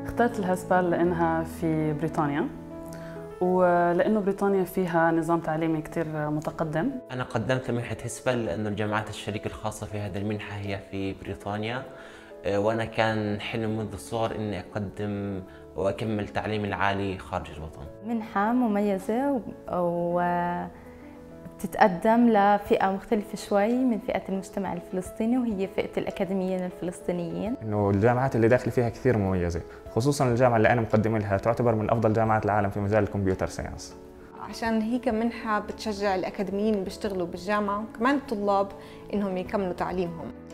اخترت الهسبال لأنها في بريطانيا، ولأنه بريطانيا فيها نظام تعليمي كتير متقدم. أنا قدمت لمنحة هيسبال لأنه الجامعات الشريكة الخاصة في هذه المنحة هي في بريطانيا، وأنا كان حلم منذ الصغر إني أقدم وأكمل تعليمي العالي خارج الوطن. منحة مميزة وبتتقدم لفئة مختلفة شوي من فئة المجتمع الفلسطيني، وهي فئة الأكاديميين الفلسطينيين. إنه الجامعات اللي داخل فيها كثير مميزة، خصوصاً الجامعة اللي أنا مقدم لها تعتبر من أفضل جامعات العالم في مجال الكمبيوتر ساينس. عشان هي منحة بتشجع الأكاديميين اللي بيشتغلوا بالجامعة وكمان الطلاب إنهم يكملوا تعليمهم.